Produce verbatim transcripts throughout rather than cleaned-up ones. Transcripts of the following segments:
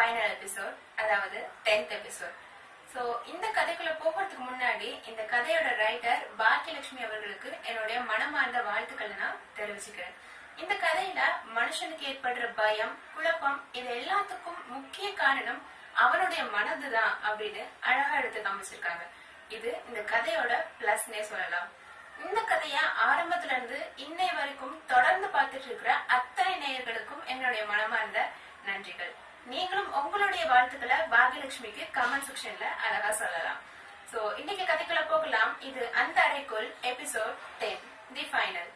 Final episode, அதாவது tenth episode. So இந்த கதைக்குள்ள போகிறதுக்கு முன்னாடி இந்த கதையோட ரைட்டர் பாக்கியலட்சுமி அவர்களுக்கு என்னுடைய மனமார்ந்த வாழ்த்துக்களை நான் தெரிவிச்சுக்கிறேன். இந்த கதையில மனுஷனுக்கு ஏற்படுற பயம், குழப்பம், இது எல்லாத்துக்கும் முக்கிய காரணம் அவனுடைய மனதுதான் அப்படின்னு அழகா எடுத்து காமிச்சிருக்காங்க. இது இந்த கதையோட பிளஸ்னே சொல்லலாம். இந்த கதைய ஆரம்பத்துல இருந்து இன்னை வரைக்கும் தொடர்ந்து பார்த்துட்டு இருக்கிற அத்தனை நேயர்களுக்கும் என்னுடைய மனமார்ந்த நன்றிகள். நீங்களும் உங்களுடைய வாழ்த்துக்களை பாகியலட்சுமிக்கு கமெண்ட் செக்ஷன்ல அழகா சொல்லலாம். சோ இன்னைக்கு கதைக்குள்ள போகலாம். இது அந்த அறைக்குள் எபிசோட் டென், தி ஃபைனல்.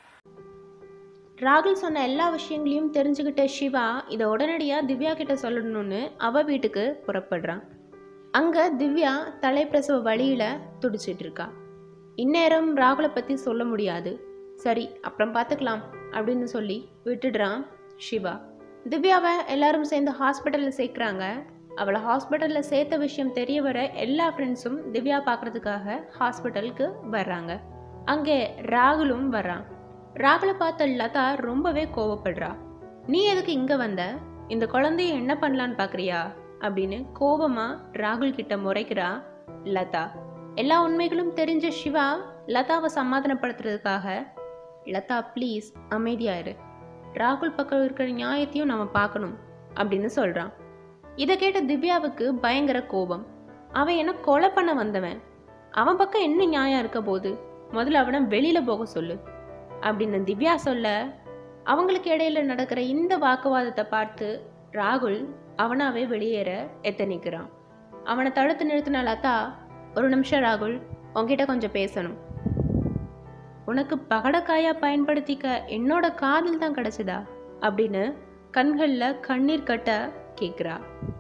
ராகுல் சொன்ன எல்லா விஷயங்களையும் தெரிஞ்சுக்கிட்ட சிவா இதை உடனடியாக திவ்யா கிட்ட சொல்லணும்னு அவ வீட்டுக்கு புறப்படுறான். அங்கே திவ்யா தலைப்பிரசவ வழியில் துடிச்சிட்டு இருக்கா. இந்நேரம் ராகுலை பற்றி சொல்ல முடியாது, சரி அப்புறம் பார்த்துக்கலாம் அப்படின்னு சொல்லி விட்டுடுறான் சிவா. திவ்யாவை எல்லாரும் சேர்ந்து ஹாஸ்பிட்டலில் சேர்க்குறாங்க. அவளை ஹாஸ்பிட்டலில் சேர்த்த விஷயம் தெரிய வர எல்லா ஃப்ரெண்ட்ஸும் திவ்யா பார்க்குறதுக்காக ஹாஸ்பிட்டலுக்கு வர்றாங்க. அங்கே ராகுலும் வர்றான். ராகுலை பார்த்த லதா ரொம்பவே கோவப்படுறா. நீ எதுக்கு இங்கே வந்த? இந்த குழந்தைய என்ன பண்ணலான்னு பார்க்குறியா அப்படின்னு கோபமாக ராகுல் கிட்ட முறைக்கிறா லதா. எல்லா உண்மைகளும் தெரிஞ்ச சிவா லதாவை சமாதானப்படுத்துறதுக்காக, லதா ப்ளீஸ் அமைதியாயிரு, ராகுல் பக்கம் இருக்கிற நியாயத்தையும் நம்ம பார்க்கணும் அப்படின்னு சொல்கிறான். இதை கேட்ட திவ்யாவுக்கு பயங்கர கோபம். அவன் என்ன கொலை பண்ண வந்தவன், அவன் பக்கம் என்ன நியாயம் இருக்க போது, முதல்ல அவனை வெளியில் போக சொல்லு அப்படின்னு திவ்யா சொல்ல, அவங்களுக்கு இடையில நடக்கிற இந்த வாக்குவாதத்தை பார்த்து ராகுல் அவனாவே வெளியேற எத்தனிக்கிறான். அவனை தடுத்து நிறுத்தின லதா, ஒரு நிமிஷம் ராகுல், உன்கிட்ட கொஞ்சம் பேசணும். உனக்கு பகடக்காயா பயன்படுத்திக்க என்னோட காதல் தான் கிடைச்சதா அப்படின்னு கண்களில் கண்ணீர் கட்ட கேட்குறா.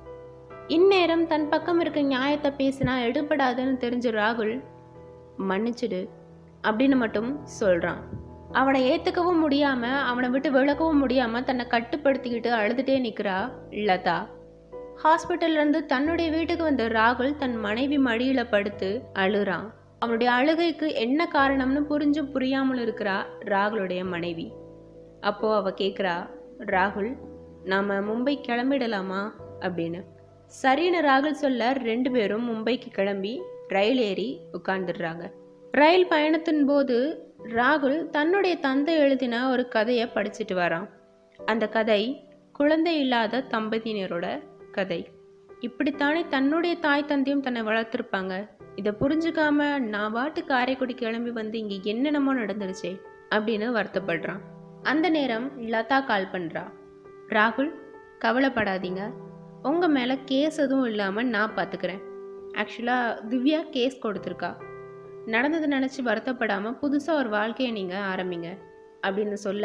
இந்நேரம் தன் பக்கம் இருக்க நியாயத்தை பேசினா எடுபடாதுன்னு தெரிஞ்ச ராகுல், மன்னிச்சிடு அப்படின்னு மட்டும் சொல்கிறான். அவனை ஏற்றுக்கவும் முடியாமல் அவனை விட்டு விலகவும் முடியாமல் தன்னை கட்டுப்படுத்திக்கிட்டு அழுதுகிட்டே நிற்கிறா லதா. ஹாஸ்பிட்டல்லேருந்து தன்னுடைய வீட்டுக்கு வந்த ராகுல் தன் மனைவி மடியில் படுத்து அழுறான். அவனுடைய அழுகைக்கு என்ன காரணம்னு புரிஞ்சும் புரியாமல் இருக்கிறா ராகுலுடைய மனைவி. அப்போது அவள் கேட்குறா, ராகுல் நாம் மும்பை கிளம்பிடலாமா அப்படின்னு. சரின்னு ராகுல் சொல்ல ரெண்டு பேரும் மும்பைக்கு கிளம்பி ரயில் ஏறி உட்கார்ந்துடுறாங்க. ரயில் பயணத்தின் போது ராகுல் தன்னுடைய தந்தை எழுதின ஒரு கதையை படிச்சுட்டு வரான். அந்த கதை குழந்தை இல்லாத தம்பதியினரோட கதை. இப்படித்தானே தன்னுடைய தாய் தந்தையும் தன்னை வளர்த்துருப்பாங்க. இதை புரிஞ்சுக்காம நான் பாட்டு காரைக்குடி கிளம்பி வந்து இங்கே என்னென்னமோ நடந்துருச்சே அப்படின்னு வருத்தப்படுறான். அந்த நேரம் லதா கால் பண்ணுறா. ராகுல் கவலைப்படாதீங்க, உங்கள் மேலே கேஸ் எதுவும் இல்லாமல் நான் பார்த்துக்கிறேன். ஆக்சுவலாக திவ்யா கேஸ் கொடுத்துருக்கா. நடந்தது நினச்சி வருத்தப்படாமல் புதுசாக ஒரு வாழ்க்கையை நீங்கள் ஆரம்பிங்க அப்படின்னு சொல்ல,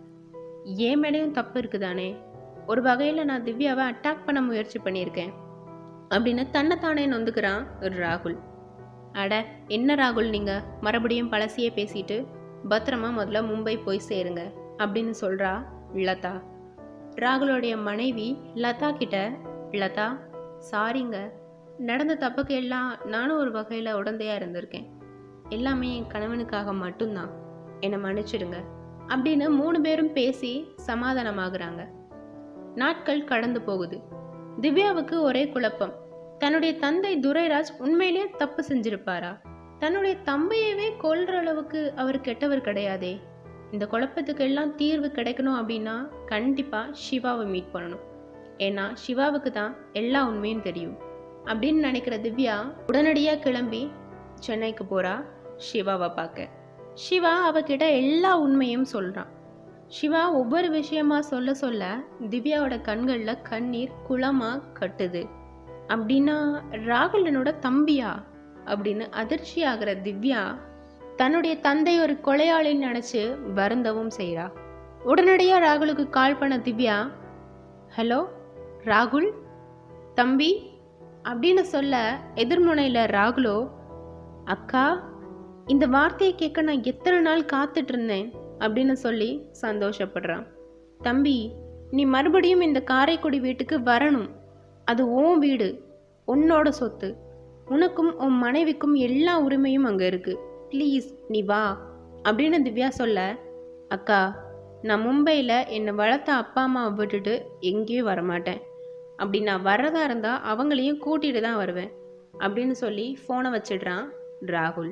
ஏன் மேலேயும் தப்பு இருக்குதானே, ஒரு வகையில் நான் திவ்யாவை அட்டாக் பண்ண முயற்சி பண்ணியிருக்கேன் அப்படின்னு தன்னைத்தானே நொந்துக்கிறான் ராகுல். அட என்ன ராகுல், நீங்கள் மறுபடியும் பழசியே பேசிட்டு பத்திரமா முதல்ல மும்பை போய் சேருங்க அப்படின்னு சொல்கிறா லதா. ராகுலோடைய மனைவி லதா கிட்ட, லதா சாரிங்க, நடந்த தப்புக்கு எல்லாம் நானும் ஒரு வகையில் உடந்தையாக இருந்திருக்கேன், எல்லாமே என் கணவனுக்காக மட்டும்தான், என்னை மன்னிச்சிடுங்க அப்படின்னு மூணு பேரும் பேசி சமாதானமாகறாங்க. நாட்கள் கடந்து போகுது. திவ்யாவுக்கு ஒரே குழப்பம். தன்னுடைய தந்தை துரைராஜ் உண்மையிலேயே தப்பு செஞ்சிருப்பாரா? தன்னுடைய தம்பியவே கொல்ற அளவுக்கு அவர் கெட்டவர் கிடையாதே. இந்த குழப்பத்துக்கு எல்லாம் தீர்வு கிடைக்கணும் அப்படின்னா கண்டிப்பா சிவாவை மீட் பண்ணணும். ஏன்னா சிவாவுக்கு தான் எல்லா உண்மையும் தெரியும் அப்படின்னு நினைக்கிற திவ்யா உடனடியாக கிளம்பி சென்னைக்கு போறா சிவாவை பார்க்க. சிவா அவகிட்ட எல்லா உண்மையும் சொல்றான். சிவா ஒவ்வொரு விஷயமா சொல்ல சொல்ல திவ்யாவோட கண்களில் கண்ணீர் குளமா கட்டுது. அப்படின்னா ராகுல் என்னோட தம்பியா அப்படின்னு அதிர்ச்சி ஆகிற திவ்யா தன்னுடைய தந்தை ஒரு கொலையாளின்னு நினச்சி வருந்தவும் செய்கிறா. உடனடியாக ராகுலுக்கு கால் பண்ண திவ்யா, ஹலோ ராகுல் தம்பி அப்படின்னு சொல்ல, எதிர்முனையில் ராகுலோ, அக்கா இந்த வார்த்தையை கேட்க நான் எத்தனை நாள் காத்துட்டு இருந்தேன் அப்படின்னு சொல்லி சந்தோஷப்படுறான். தம்பி நீ மறுபடியும் இந்த காரைக்குடி வீட்டுக்கு வரணும், அது உன் வீடு, உன்னோட சொத்து, உனக்கும் உன் மனைவிக்கும் எல்லா உரிமையும் அங்கே இருக்குது, ப்ளீஸ் நீ வா அப்படின்னு திவ்யா சொல்ல, அக்கா நான் மும்பையில் என்னை வளர்த்த அப்பா அம்மாவை விட்டுட்டு எங்கேயும் வரமாட்டேன், அப்படி நான் வர்றதா இருந்தால் அவங்களையும் கூட்டிகிட்டு தான் வருவேன் அப்படின்னு சொல்லி ஃபோனை வச்சிடுறான் ராகுல்.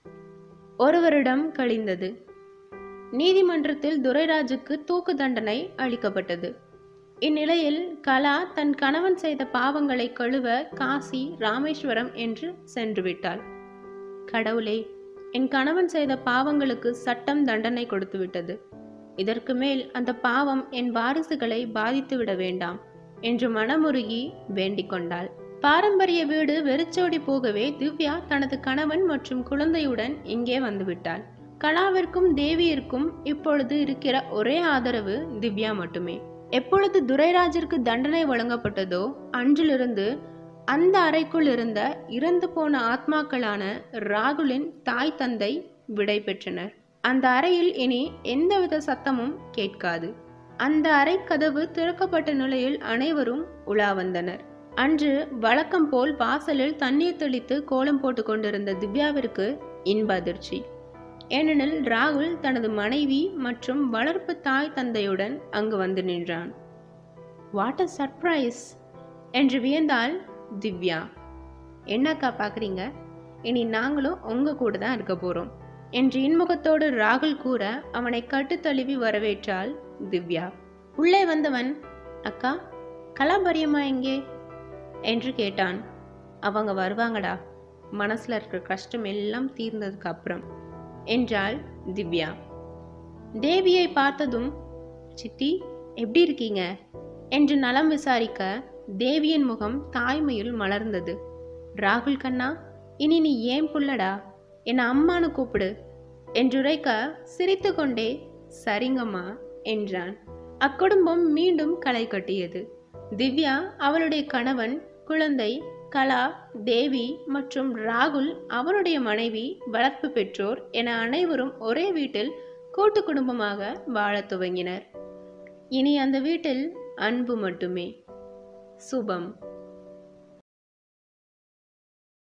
ஒரு வருடம் கழிந்தது. நீதிமன்றத்தில் துரைராஜுக்கு தூக்கு தண்டனை அளிக்கப்பட்டது. இந்நிலையில் கலா தன் கணவன் செய்த பாவங்களை கழுவ காசி, ராமேஸ்வரம் என்று சென்று விட்டாள். கடவுளே, என் கணவன் செய்த பாவங்களுக்கு சட்டம் தண்டனை கொடுத்து விட்டது. இதற்கு மேல் அந்த பாவம் என் வாரிசுகளை பாதித்து விட வேண்டாம் என்று மனமுருகி வேண்டிக் கொண்டாள். பாரம்பரிய வீடு வெறிச்சோடி போகவே திவ்யா தனது கணவன் மற்றும் குழந்தையுடன் இங்கே வந்துவிட்டாள். கலாவிற்கும் தேவியிற்கும் இப்பொழுது இருக்கிற ஒரே ஆதரவு திவ்யா மட்டுமே. எப்பொழுது துரைராஜிற்கு தண்டனை வழங்கப்பட்டதோ அன்றிலிருந்து அந்த அறைக்குள் இருந்த இறந்து போன ஆத்மாக்களான ராகுலின் தாய் தந்தை விடை பெற்றனர். அந்த அறையில் இனி எந்தவித சத்தமும் கேட்காது. அந்த அறை கதவு திறக்கப்பட்ட நிலையில் அனைவரும் உலா வந்தனர். அன்று வழக்கம் போல் வாசலில் தண்ணீர் தெளித்து கோலம் போட்டு கொண்டிருந்த திவ்யாவிற்கு இன்ப அதிர்ச்சி. ஏனெனில் ராகுல் தனது மனைவி மற்றும் வளர்ப்பு தாய் தந்தையுடன் அங்கு வந்து நின்றான். வாட் அ சர்ப்ரைஸ் என்று வியந்தாள் திவ்யா. என்னக்கா பார்க்குறீங்க, இனி நாங்களும் உங்க கூட தான் இருக்க போறோம் என்று இன்முகத்தோடு ராகுல் கூற அவனை கட்டு தழுவி வரவேற்றாள் திவ்யா. உள்ளே வந்தவன், அக்கா கலாபரியம்மா எங்கே என்று கேட்டான். அவங்க வருவாங்கடா, மனசுல இருக்கிற கஷ்டம் எல்லாம் தீர்ந்ததுக்கு அப்புறம் என்றாள் திவ்யா. தேவியை பார்த்ததும், சித்தி எப்படி இருக்கீங்க என்று நலம் விசாரிக்க தேவியின் முகம் தாய்மையில் மலர்ந்தது. ராகுல் கண்ணா, இனி நீ ஏன் புள்ளடா, என்னை அம்மானு கூப்பிடு என்றுரைக்க சிரித்து கொண்டே சரிங்கம்மா என்றான். அக்குடும்பம் மீண்டும் களை கட்டியது. திவ்யா, அவளுடைய கணவன், குழந்தை, கலா, தேவி மற்றும் ராகுல் அவனுடைய மனைவி, வளர்ப்பு பெற்றோர் என அனைவரும் ஒரே வீட்டில் கூட்டு குடும்பமாக வாழத் துவங்கினர். இனி அந்த வீட்டில் அன்பு மட்டுமே. சுபம்.